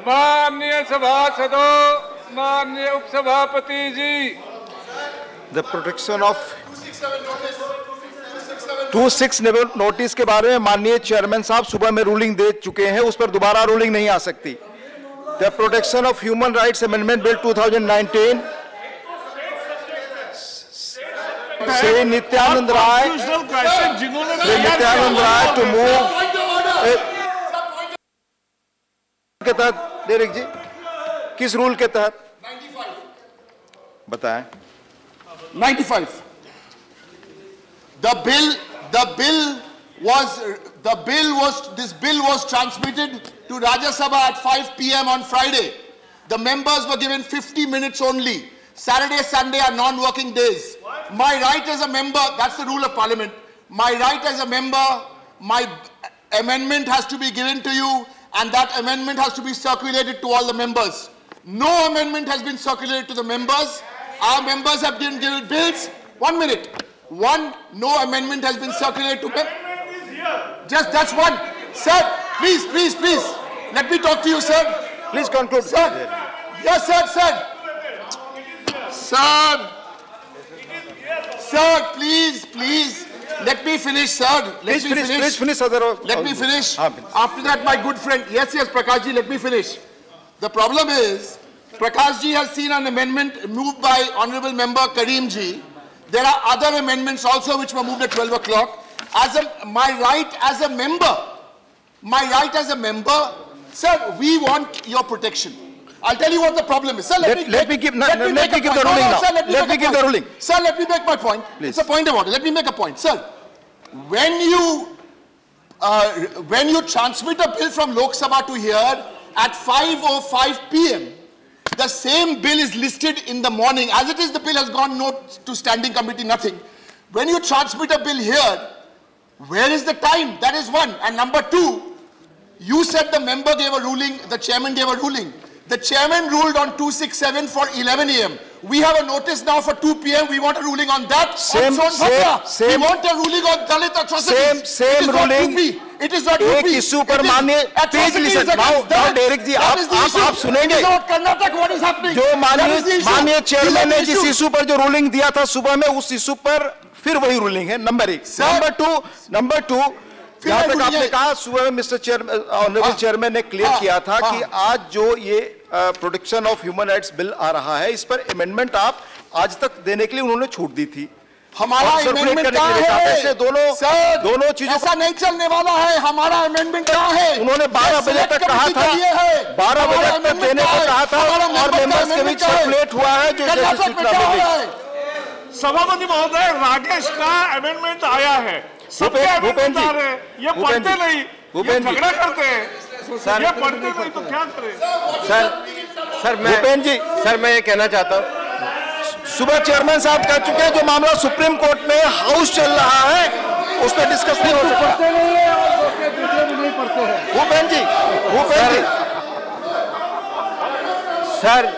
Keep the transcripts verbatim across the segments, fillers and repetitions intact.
माननीय सभासदों, माननीय उपसभापति जी, the protection of two six notice के बारे में माननीय चेयरमैन साहब सुबह में रूलिंग दे चुके हैं, उस पर दोबारा रूलिंग नहीं आ सकती। The protection of human rights amendment bill two thousand nineteen Shri Nityanand Rai Shri Nityanand Rai to move के तहत, डेरेक जी किस रूल के तहत बताएं? ninety-five. The bill, the bill was, the bill was, this bill was transmitted to Rajya Sabha at five p m on Friday. The members were given fifty minutes only. Saturday, Sunday are non-working days. My right as a member, that's the rule of Parliament. My right as a member, my amendment has to be given to you, and that amendment has to be circulated to all the members. No amendment has been circulated to the members. Our members have been given bills. One minute. One, no amendment has been circulated to them. Just, that's one. Sir, please, please, please. Let me talk to you, sir. Please conclude. Sir. Yes, sir, sir. Sir. Sir, please, please. Let me finish, sir. Let please me finish. finish. Please finish, sir. Let me finish. After that, my good friend. Yes, yes, Prakashji, let me finish. The problem is, Prakashji has seen an amendment moved by Honorable Member Karimji. There are other amendments also which were moved at twelve o'clock. As a, my right as a member, my right as a member, sir, we want your protection. I'll tell you what the problem is. Sir, let, let, me, let make, me give, let let me me make give a the point. ruling No, no, now. sir, let me, let me make give a the point. ruling. Sir, let me make my point. Please. It's a point of order. Let me make a point. Sir, when you, uh, when you transmit a bill from Lok Sabha to here at five oh five p m, the same bill is listed in the morning. As it is, the bill has gone no to standing committee, nothing. When you transmit a bill here, where is the time? That is one. And number two, you said the member gave a ruling, the chairman gave a ruling. The chairman ruled on two sixty-seven for eleven a m We have a notice now for two p m We want a ruling on that. Same, on same, same. We want a ruling on Dalit atrocities. Same, same ruling. It is not एक issue पर माननीय please listen now now Derek ji आप आप आप सुनेंगे जो माननीय माननीय चेयरमैन ने जिस इशू पर जो रूलिंग दिया था सुबह में उस इशू पर फिर वही रूलिंग है। नंबर एक। नंबर टू नंबर टू जहां तक आपने कहा सुबह में मिस्टर चेयरमैन ऑनरेबल चेयरमैन ने क्लियर किया था कि आज जो ये protection of human rights bill आ रहा है इस पर अमेंडमेंट आप आज तक देने के लिए उन्होंने छूट दी थी। हमारा अमेंडमेंट कहाँ है? दोनों सर, दोनों चीजों ऐसा नहीं चलने वाला है। हमारा अमेंडमेंट कहाँ है? उन्होंने बारह बजे तक कहा था, बारह बजे तक देने को कहा था और मेंबर्स के बीच सर्कुलेट हुआ है जो जैसे सूचना मिली। सभापति महोदय, राजेश का अमेंडमेंट आया है, सबके अमेंडमेंट आ रहे हैं, ये पढ़ते नहीं, ये झगड़ा करते हैं, ये पढ़ते नहीं तो क्या करें? सर सर मैं भूपेंद्र जी सर मैं ये कहना चाहता हूँ, सुबह चेयरमैन साहब कह चुके हैं जो मामला सुप्रीम कोर्ट में हाउस चल रहा है उस पर डिस्कस नहीं हो सकता। भूपेंद्र जी भूपेंद्र जी सर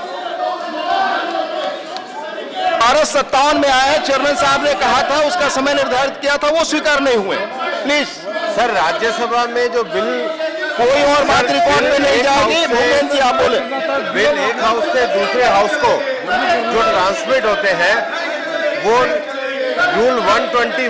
बारह सत्तावन में आया, चेयरमैन साहब ने कहा था उसका समय निर्धारित किया था, वो स्वीकार नहीं हुए। प्लीज सर, राज्यसभा में जो बिल कोई और बात रिकॉर्ड में नहीं जाएगी। भूपेंद्र जी आप बोले। बिल एक हाउस से दूसरे हाउस को जो ट्रांसमिट होते हैं वो रूल एक सौ इक्कीस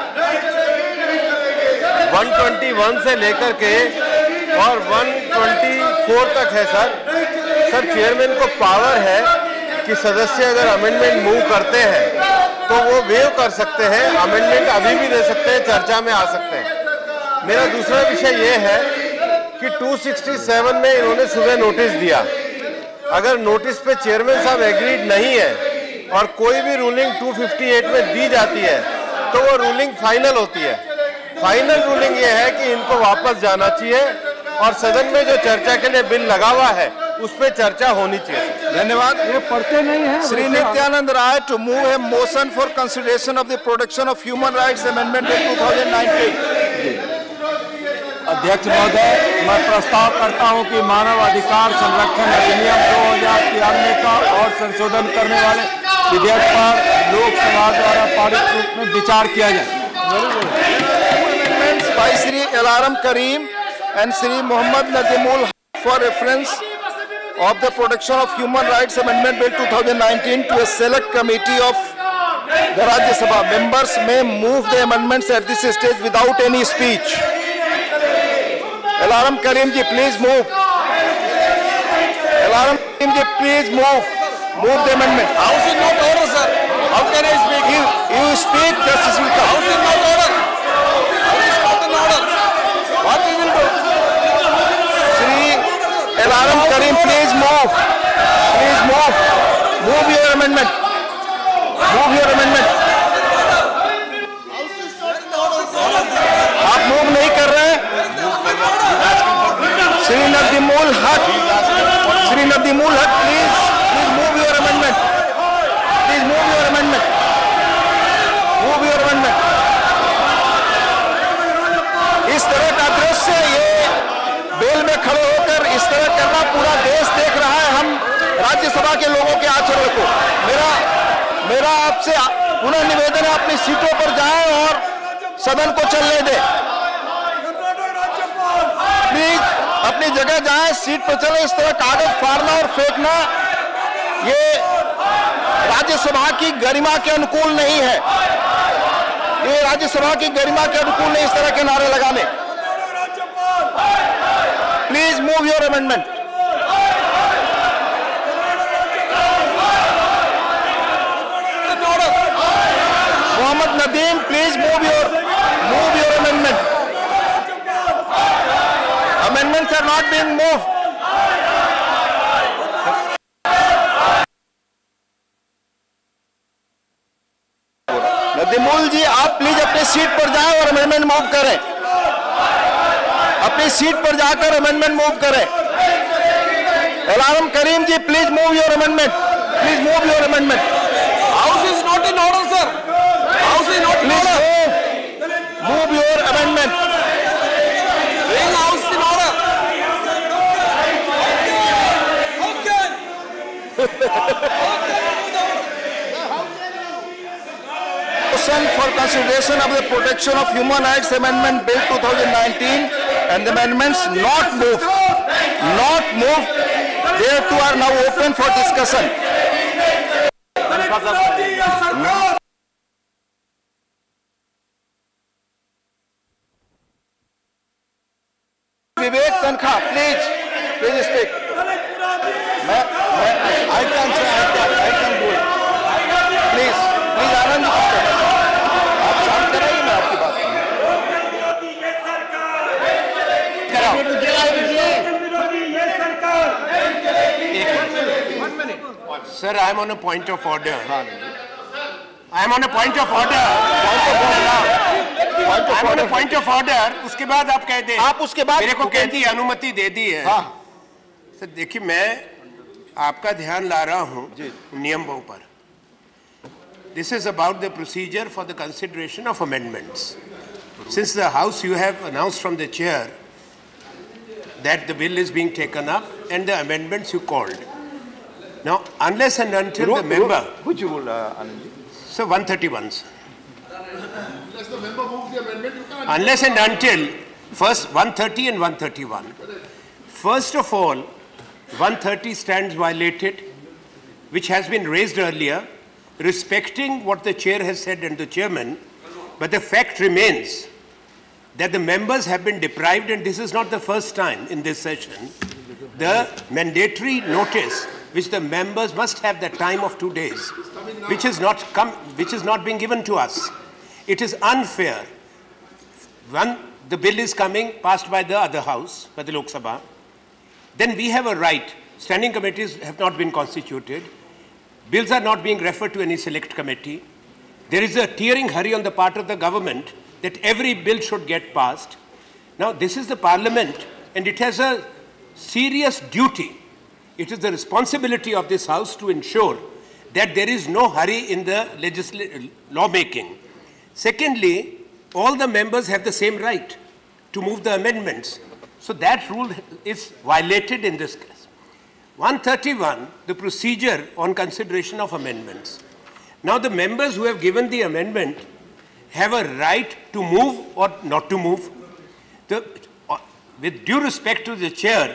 एक सौ इक्कीस से लेकर के और एक सौ चौबीस तक है सर। सर चेयरमैन को पावर है कि सदस्य अगर अमेंडमेंट मूव करते हैं तो वो वेव कर सकते हैं, अमेंडमेंट अभी भी दे सकते हैं, चर्चा में आ सकते हैं। मेरा दूसरा विषय ये है कि दो सौ सरसठ में इन्होंने सुबह नोटिस दिया, अगर नोटिस पे चेयरमैन साहब एग्रीड नहीं है और कोई भी रूलिंग दो सौ अट्ठावन में दी जाती है तो वो रूलिंग फाइनल होती है। फाइनल रूलिंग ये है कि इनको वापस जाना चाहिए और सदन में जो चर्चा के लिए बिल लगा हुआ है उस पर चर्चा होनी चाहिए। धन्यवाद। ये पढ़ते नहीं है। Shri Nityanand Rai to move a motion for consideration of the protection of human rights amendment bill दो हज़ार उन्नीस। अध्यक्ष महोदय, मैं प्रस्ताव करता हूं कि मानव अधिकार संरक्षण अधिनियम दो हज़ार तिरानवे का और संशोधन करने वाले विधेयक पर लोकसभा द्वारा पारित रूप में विचार किया जाए। By Shri Elamaram Kareem and Shri Mohammed Nadimul for reference of the Protection of Human Rights Amendment Bill two thousand nineteen to a select committee of the Rajya Sabha. Members may move the amendments at this stage without any speech. Alaram Karim ji, please move. Alaram Karim ji, please move. Move the amendment. House is not order, sir. How can I speak? You, you speak, justice will come. House is not order. House is not in order. What we will do? Shri Alaram Karim, please move. Please move. Move your amendment. Move your amendment. आप move नहीं कर रहे हैं? श्री नदीमुल हक, Shri Nadimul Haque, please please move your amendment. Please move your amendment. Move your amendment. इस तरह का दृश्य, ये बेल में खड़े होकर इस तरह करना पूरा देश देख रहा है. हम राज्यसभा के लोगों के आचरण को, मेरा मेरा आपसे पुनः निवेदन है, अपनी सीटों पर जाएं और सदन को चलने दें. प्लीज अपनी जगह जाएं, सीट पर चलें. इस तरह कागज फाड़ना और फेंकना ये राज्यसभा की गरिमा के अनुकूल नहीं है. ये राज्यसभा की गरिमा के अनुकूल नहीं, इस तरह के नारे लगाने. Please move your amendment. Mohammed Nadeem, please move your move your amendment. Amendments are not being moved. Nadimul ji, आप प्लीज अपनी सीट पर जाएं और अमेंडमेंट मूव करें. अपनी सीट पर जाकर अमेंडमेंट मूव करें. Elamaram Kareem ji, please move your amendment. Please move your amendment. House is not in order, sir. House is not in Please order. move. Move your amendment. Bring house in order. Motion for consideration of the Protection of Human Rights Amendment Bill two thousand nineteen and the amendments not moved. Not moved. They too are now open for discussion. Vivek Tankha, please, please speak. मैं, मैं, I can say, I can, I can do it. Please, please आनंद आप शांत कराइए, मैं आपकी बात करूँ. Sir, I am on a point of order. I am on a point of order. I am on a point of order. उसके बाद आप कह दें. आप उसके बाद मेरे को कह दी, अनुमति दे दी है. सर देखिए, मैं आपका ध्यान ला रहा हूँ नियमों पर. This is about the procedure for the consideration of amendments. Since the House, you have announced from the chair that the bill is being taken up and the amendments you called. Now, unless and until the member. Which rule, Anand ji? So one thirty-one. Sir. Unless the member moves the amendment, you can't. Unless and until first one thirty and one thirty-one. First of all, one thirty stands violated, which has been raised earlier, respecting what the chair has said and the chairman, but the fact remains that the members have been deprived, and this is not the first time in this session, the mandatory notice which the members must have the time of two days, which is not come, which is not being given to us. It is unfair. One, the bill is coming, passed by the other house, by the Lok Sabha. Then we have a right. Standing committees have not been constituted. Bills are not being referred to any select committee. There is a tearing hurry on the part of the government that every bill should get passed. Now, this is the parliament, and it has a serious duty. It is the responsibility of this house to ensure that there is no hurry in the legisl- lawmaking. Secondly, all the members have the same right to move the amendments. So that rule is violated in this case. one thirty-one, the procedure on consideration of amendments. Now the members who have given the amendment have a right to move or not to move. The, uh, with due respect to the chair,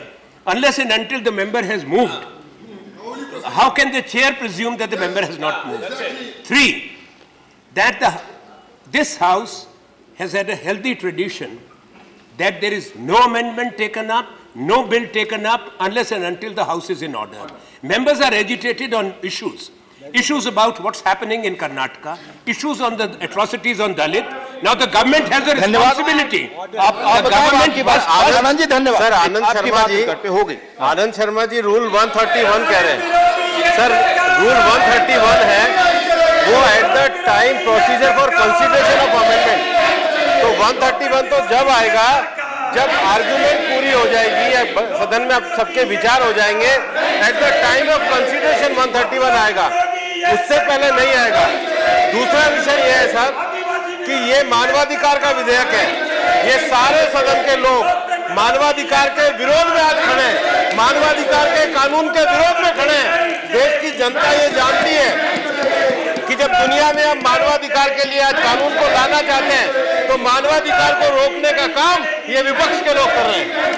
unless and until the member has moved. How can the chair presume that the member has not moved? Three, that the, this House has had a healthy tradition that there is no amendment taken up, no bill taken up unless and until the House is in order. Members are agitated on issues. Issues about what's happening in Karnataka, issues on the atrocities on Dalit. Now the government has a responsibility. The government must... Anand ji धन्यवाद। Sir Anand Sharma ji हो गई। Anand Sharma ji rule एक सौ इकतीस कह रहे हैं। Sir rule एक सौ इकतीस है वो at the time procedure for consideration of amendment. तो एक सौ इकतीस तो जब आएगा जब आर्गुमेंट पूरी हो जाएगी या सदन में सबके विचार हो जाएंगे, at the time of consideration एक सौ इकतीस आएगा, उससे पहले नहीं आएगा। दूसरा विषय यह है साहब कि ये मानवाधिकार का विधेयक है, ये सारे सदन के लोग मानवाधिकार के विरोध में आज खड़े हैं, मानवाधिकार के कानून के विरोध में खड़े हैं। देश की जनता ये जानती है कि जब दुनिया में हम मानवाधिकार के लिए आज कानून को लाना चाहते हैं तो मानवाधिकार को रोकने का काम ये विपक्ष के लोग कर रहे हैं।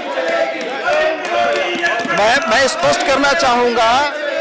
मैं मैं स्पष्ट करना चाहूंगा,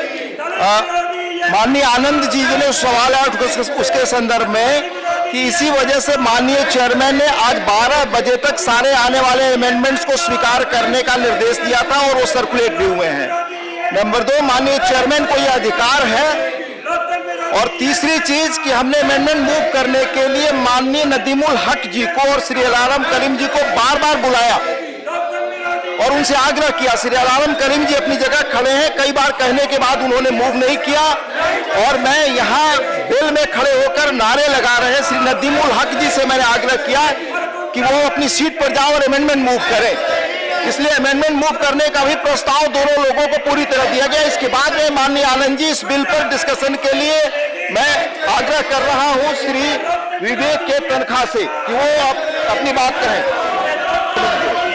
माननीय आनंद जी ने सवाल है उसके संदर्भ में कि इसी वजह से माननीय चेयरमैन ने आज बारह बजे तक सारे आने वाले अमेंडमेंट्स को स्वीकार करने का निर्देश दिया था और वो सर्कुलेट भी हुए हैं। नंबर दो, माननीय चेयरमैन को यह अधिकार है। और तीसरी चीज कि हमने अमेंडमेंट मूव करने के लिए माननीय नदीमुल हक जी को और श्री अलारम करीम जी को बार बार बुलाया और उनसे आग्रह किया। श्री अलारम करीम जी अपनी जगह खड़े हैं, कई बार कहने के बाद उन्होंने मूव नहीं किया और मैं यहाँ बिल में खड़े होकर नारे लगा रहे हैं। श्री नदीमुल हक जी से मैंने आग्रह किया कि वो अपनी सीट पर जाओ और अमेंडमेंट मूव करें। इसलिए अमेंडमेंट मूव करने का भी प्रस्ताव दोनों लोगों को पूरी तरह दिया गया। इसके बाद में माननीय आनंद जी इस बिल पर डिस्कशन के लिए मैं आग्रह कर रहा हूं श्री विवेक के तनखा से कि वो आप अपनी बात कहें।